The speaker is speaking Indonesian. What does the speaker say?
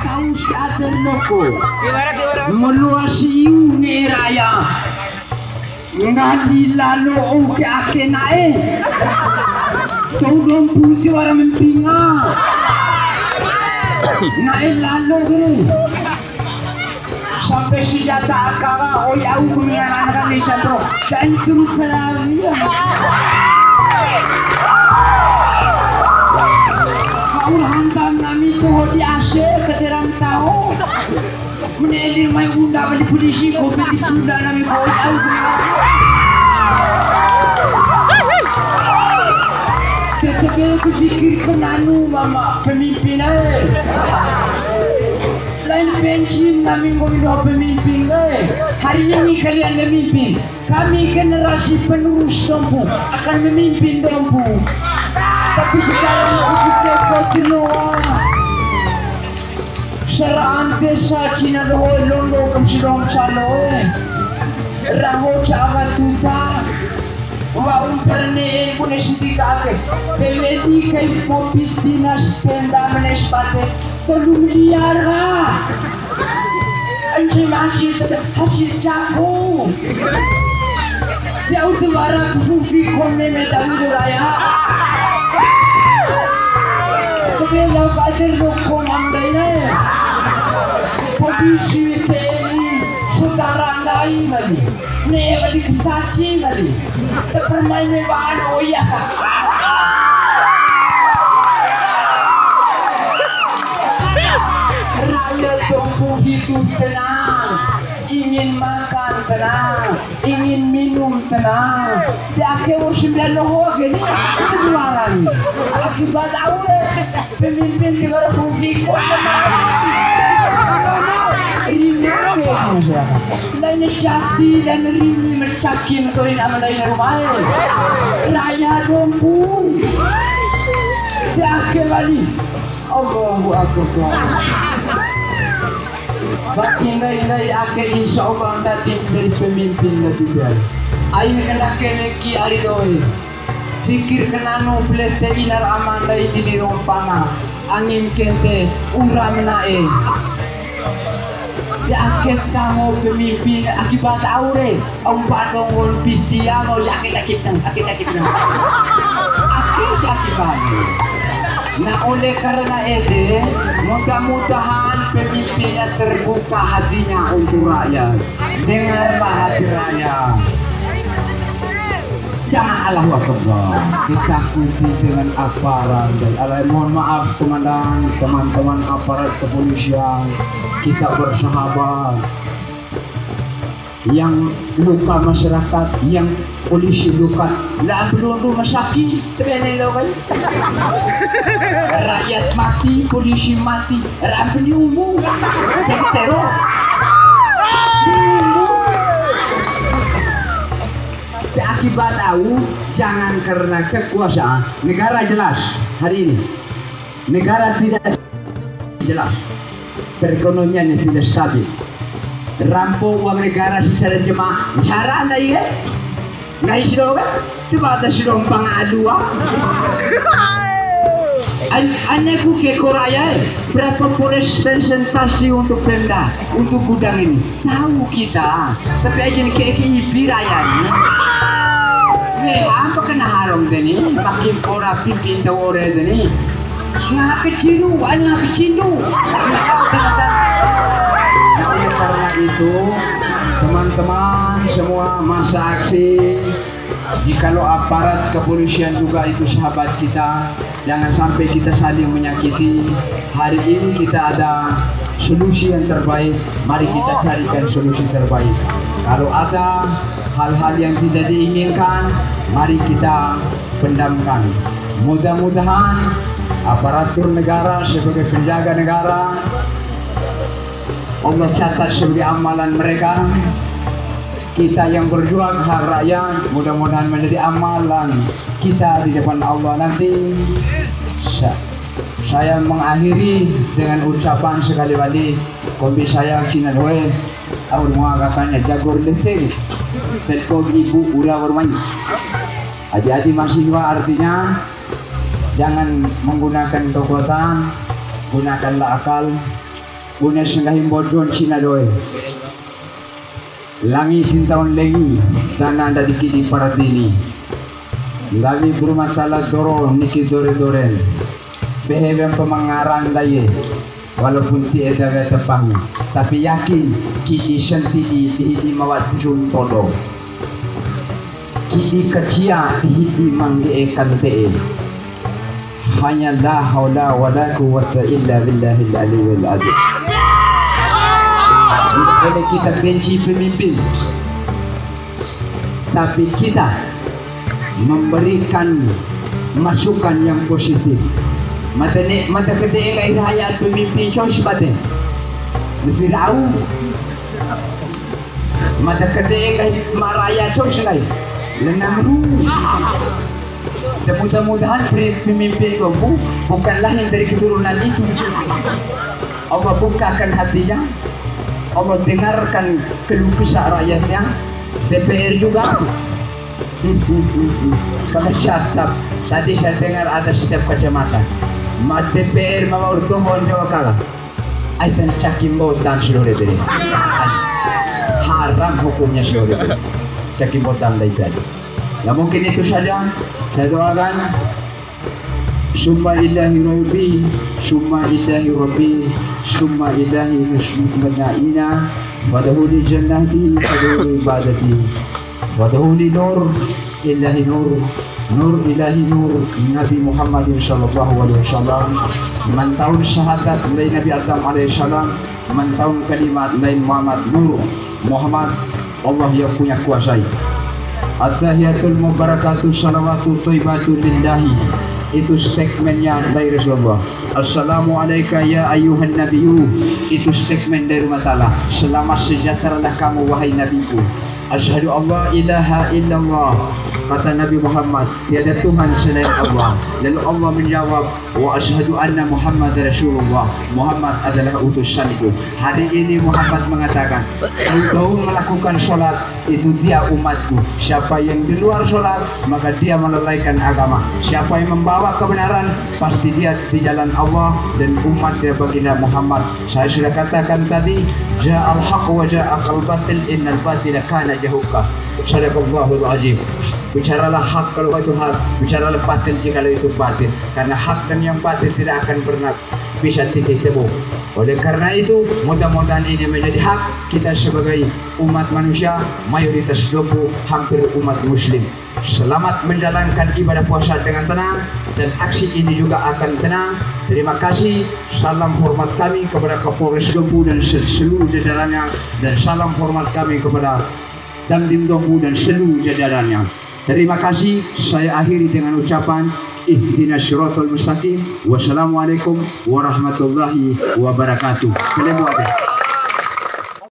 tahu si ater loko meluasi iu ni raya ngali lalu ke akenae tolong putih orang mempinga naik lalu sampai senjata akara oh ya aku menyarankan di santro dan terus lagi kau hantam nami tuh di asyik keterang tahu menelir main undang di polisi kompetisi sudah nami kau ya aku tetapi aku pikir kenanu mama pemimpin lain bensin kami ngomong pemimpin hari ini kalian memimpin kami generasi penerus Dompu akan memimpin Dompu tapi sekarang aku tekot semua seraan desa Cina doh londo kesidong calo raho cawa tuta wa umperne pune sidikake pemedi kai popis dinas penda menespate tolong liara anjing masih hasil jago dia utara kufi kone medalu raya kebela pasir rokok amdaine polisi TNI saudara lain lagi nih bagi saksi lagi terpermain mebahan oh iya rakyat Dompu hidup tenang ingin makan tenang ingin minum tenang di akhir 9 November ini keluaran akibat awal pemimpin negara publik ini lain jati dan rini mencakin toin amalai rumah rakyat Dompu di akhir kali Allahu Akbar Bakinai akhir insya Allah tadi dari pemimpin lebih baik. Ayo kena keneki hari doi. Fikir kenano pelete inar amanda ini di rompana. Angin kente ura menae. Di akhir kamu pemimpin akibat aure. Empat orang pitia mau sakit nang. Akhir akibat. Nah oleh karena itu mudah-mudahan pemimpinnya terbuka hatinya untuk rakyat. Dengarlah hati rakyat. Jangan Allahu Akbar ditakuti dengan aparat. Mohon maaf komandan, teman-teman aparat kepolisian, kita bersahabat. Yang luka masyarakat, yang polisi luka, lah belum rumah sakit, rakyat mati, polisi mati, rakyat umum, jadi teror. Akibat tahu, jangan karena kekuasaan. Negara jelas hari ini, negara tidak jelas, perekonomiannya tidak stabil. Rampung uang negara secara jemaah cara anda ya nggak istilah kan coba ada sidong pengadua anakku ke Korea berapa presentasi untuk Pemda untuk gudang ini tahu kita tapi aja nih kayak ipi raya ini apa kena harum ini pakai orang pimpin tahu orang ini nggak kecil karena itu teman-teman semua masa aksi jikalau aparat kepolisian juga itu sahabat kita jangan sampai kita saling menyakiti. Hari ini kita ada solusi yang terbaik, mari kita carikan solusi terbaik. Kalau ada hal-hal yang tidak diinginkan mari kita pendamkan. Mudah-mudahan aparatur negara sebagai penjaga negara Allah catat sebagai amalan mereka. Kita yang berjuang hak rakyat mudah-mudahan menjadi amalan kita di depan Allah nanti. Saya mengakhiri dengan ucapan sekali lagi kombi saya sinadwe awal mengatakannya jagor leting telkom ibu ulah bermain adik-adik mahasiswa artinya jangan menggunakan kekuatan, gunakanlah akal. Una sengahim bodon sinadoy. Langit tahun lengi tanah anda dikidi para dini. Lawi bermasalah doro niki dore-doren. Beheben pemangaran daye. Walaupun tiada tepang, tapi yakin kini sentidi dihidi mawat jun todo. Kini kecia dihidi mangge ekan te. Hanya la haula wala quwwata illa billahil aliyyil azim. Bukan kita benci pemimpin, tapi kita memberikan masukan yang positif. Mata ketika hayat pemimpin sos batin, Fir'aun. Mata ketika maraya sos lagi, lenamru. Mudah-mudahan pemimpin kamu bukan lahir dari keturunan itu. Allah bukakan hatinya. Allah dengarkan keluh kesah rakyatnya. DPR juga. Pada syatap tadi saya dengar ada setiap kecamatan. Mas DPR mau tuhon Jawa kalah. Aitan cakim botan seluruh diri. Haram hukumnya seluruh diri. Cakim botan dari tadi. Ya mungkin itu saja. Saya doakan. Summa ilahi rabbi, summa ilahi rabbi, summa ilahi nusma'ina, wadahuli jannati, wadahuli ibadati, wadahuli nur, ilahi nur, nur ilahi nur, Nabi Muhammad sallallahu alaihi wasallam, mantahun syahadat dari Nabi Adam alaihi salam, mantahun kalimat dari Muhammad nur, Muhammad Allah yang punya kuasai. At-tahiyatul mubarakatuh salawatu thayyibatu lillahi. Itu segmennya dari Rasulullah. Assalamualaikum ya ayuhan nabiyyu. Itu segmen dari Matala. Selamat sejahteralah kamu wahai nabiku. Asyhadu Allah ilaha illallah. Kata Nabi Muhammad, tiada Tuhan selain Allah. Lalu Allah menjawab, wa asyhadu anna Muhammad Rasulullah. Muhammad adalah utusanku. Hari ini Muhammad mengatakan, engkau melakukan sholat, itu dia umatku. Siapa yang di luar sholat, maka dia melalaikan agama. Siapa yang membawa kebenaran, pasti dia di jalan Allah dan umat dia baginda Muhammad. Saya sudah katakan tadi, ja'al haq wa ja'al batil innal batila kana jahuka. Sadaqallahul azim. Bicaralah hak kalau itu hak, bicaralah batil jika itu batil. Karena hak dan yang batil tidak akan pernah bisa titik temu. Oleh karena itu, mudah-mudahan ini menjadi hak kita sebagai umat manusia, mayoritas 20 hampir umat muslim. Selamat menjalankan ibadah puasa dengan tenang dan aksi ini juga akan tenang. Terima kasih. Salam hormat kami kepada Kapolres Dompu dan seluruh jajarannya, dan salam hormat kami kepada Dandim Dompu dan seluruh jajarannya. Terima kasih. Saya akhiri dengan ucapan ihdinas siratal mustaqim. Wassalamualaikum warahmatullahi wabarakatuh.